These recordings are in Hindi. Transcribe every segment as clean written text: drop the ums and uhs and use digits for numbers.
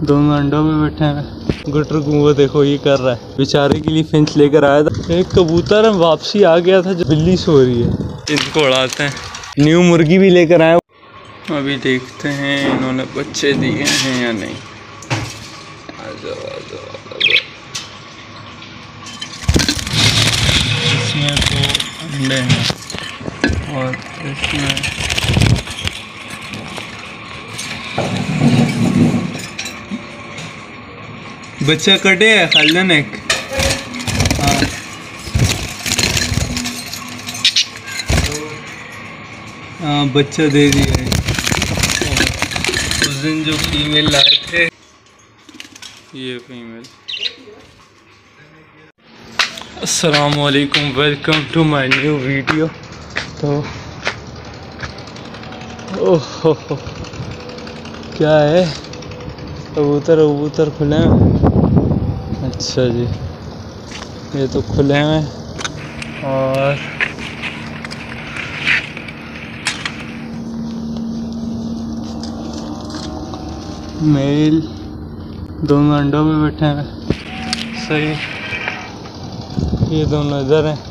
दोनों अंडों में बैठे हैं। गुटर को वो देखो ये कर रहा है, बेचारे के लिए फिंच लेकर आया था। एक कबूतर वापसी आ गया था जो बिल्ली सो रही है, इनको उड़ाते हैं। न्यू मुर्गी भी लेकर आए, अभी देखते हैं इन्होंने बच्चे दिए हैं या नहीं। इसमें तो अंडे हैं और इसमें बच्चा कटे है खालिदन एक। हाँ बच्चा दे दिया है। उस दिन जो फीमेल लाए थे, ये फीमेल। अस्सलामुअलैकुम, welcome to my new video. तो ओहो क्या है, कबूतर खुले हैं। अच्छा जी, ये तो खुले हैं और मेल दोनों अंडों में बैठे हैं। सही, ये दोनों इधर हैं।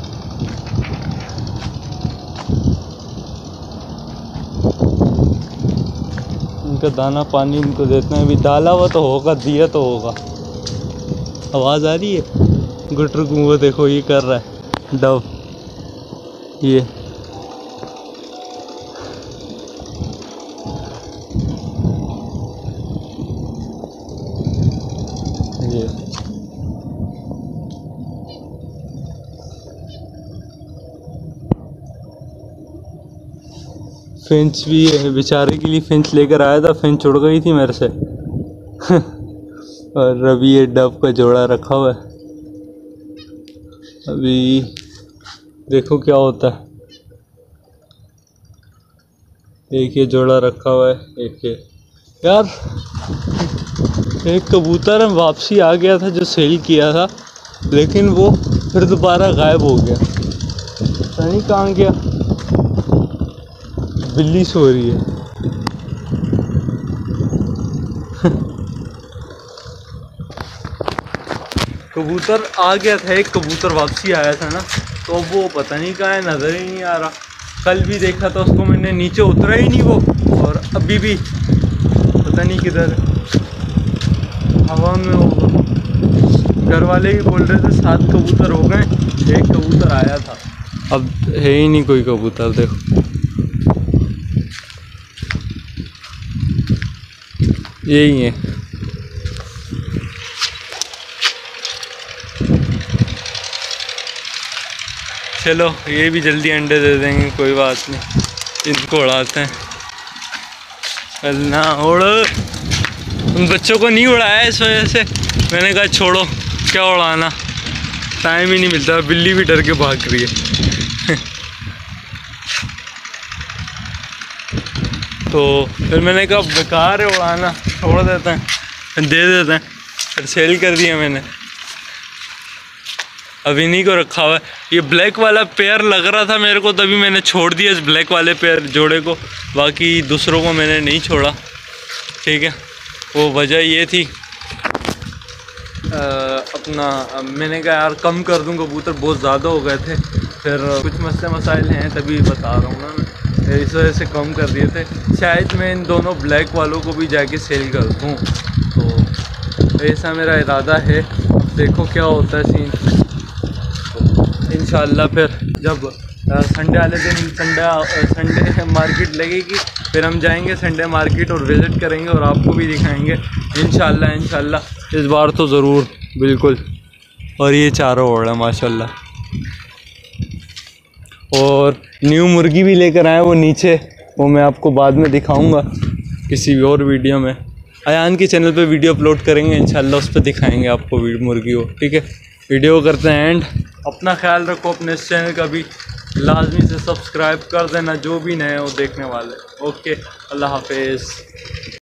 इनका दाना पानी इनको देते हैं। अभी डाला हुआ तो होगा, दिया तो होगा। आवाज़ आ रही है। गुटर को वो देखो ये कर रहा है, डव ये। फिंच भी है, बेचारे के लिए फिंच लेकर आया था। फिंच उड़ गई थी मेरे से और अभी ये डव का जोड़ा रखा हुआ है। अभी देखो क्या होता है। एक ये जोड़ा रखा हुआ है, एक ये। यार एक कबूतर वापसी आ गया था जो सेल किया था, लेकिन वो फिर दोबारा गायब हो गया। पता नहीं कहाँ गया। बिल्ली सो रही है कबूतर आ गया था, एक कबूतर वापसी आया था ना, तो वो पता नहीं कहाँ है, नज़र ही नहीं आ रहा। कल भी देखा था उसको मैंने, नीचे उतरा ही नहीं वो। और अभी भी पता नहीं किधर, हवा में होगा। घर वाले भी बोल रहे थे 7 कबूतर हो गए, एक कबूतर आया था, अब है ही नहीं कोई कबूतर। देखो यही है। चलो ये भी जल्दी अंडे दे देंगे, कोई बात नहीं। इनको उड़ाते हैं। अल्लाह उड़, उन बच्चों को नहीं उड़ाया इस वजह से। मैंने कहा छोड़ो, क्या उड़ाना, टाइम ही नहीं मिलता। बिल्ली भी डर के भाग रही है तो फिर मैंने कहा बेकार है उड़ाना, छोड़ देते हैं, दे देते हैं। फिर सेल कर दिया मैंने। अब इन्हीं को रखा हुआ है। ये ब्लैक वाला पेयर लग रहा था मेरे को, तभी मैंने छोड़ दिया इस ब्लैक वाले पेयर जोड़े को। बाकी दूसरों को मैंने नहीं छोड़ा, ठीक है। वो वजह ये थी अपना, मैंने कहा यार कम कर दूँ, कबूतर बहुत ज़्यादा हो गए थे। फिर कुछ मसले मसाइल हैं, तभी बता रहा हूँ ना मैं, इस वजह से कम कर दिए थे। शायद मैं इन दोनों ब्लैक वालों को भी जाके सेल कर दूँ, तो ऐसा मेरा इरादा है। देखो क्या होता है सीन। इंशाल्लाह फिर जब संडे वाले दिन संडे मार्केट लगेगी, फिर हम जाएंगे संडे मार्केट और विज़िट करेंगे और आपको भी दिखाएंगे इंशाल्लाह इस बार तो ज़रूर, बिल्कुल। और ये चारों ओड़ है माशाल्लाह। और न्यू मुर्गी भी लेकर आए वो नीचे, वो मैं आपको बाद में दिखाऊंगा किसी और वीडियो में। अयान के चैनल पे वीडियो अपलोड करेंगे इंशाल्लाह, उस पर दिखाएंगे आपको मुर्गी को, ठीक है। वीडियो करते हैं एंड। अपना ख्याल रखो, अपने इस चैनल का भी लाजमी से सब्सक्राइब कर देना, जो भी नए हो देखने वाले। ओके, अल्लाह हाफिज़।